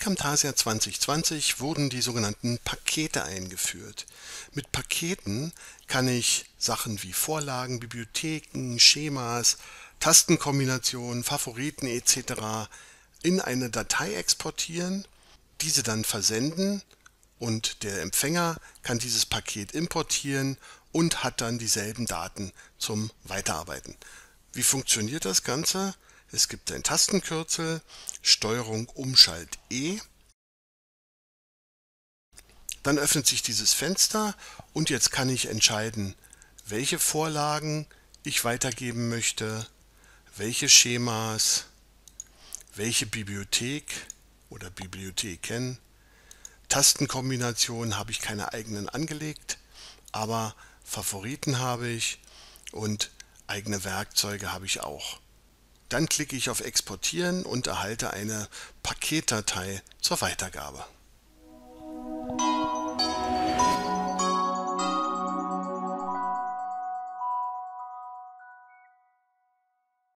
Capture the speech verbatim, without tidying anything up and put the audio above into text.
Camtasia zwanzig zwanzig wurden die sogenannten Pakete eingeführt. Mit Paketen kann ich Sachen wie Vorlagen, Bibliotheken, Schemas, Tastenkombinationen, Favoriten et cetera in eine Datei exportieren, diese dann versenden und der Empfänger kann dieses Paket importieren und hat dann dieselben Daten zum Weiterarbeiten. Wie funktioniert das Ganze? Es gibt ein Tastenkürzel, Steuerung Umschalt E. Dann öffnet sich dieses Fenster und jetzt kann ich entscheiden, welche Vorlagen ich weitergeben möchte, welche Schemas, welche Bibliothek oder Bibliotheken. Tastenkombinationen habe ich keine eigenen angelegt, aber Favoriten habe ich und eigene Werkzeuge habe ich auch. Dann klicke ich auf Exportieren und erhalte eine Paketdatei zur Weitergabe.